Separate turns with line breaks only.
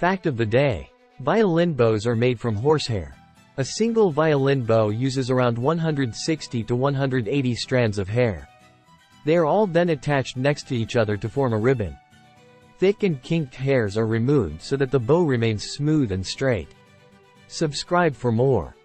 Fact of the day. Violin bows are made from horsehair. A single violin bow uses around 160 to 180 strands of hair. They are all then attached next to each other to form a ribbon. Thick and kinked hairs are removed so that the bow remains smooth and straight. Subscribe for more.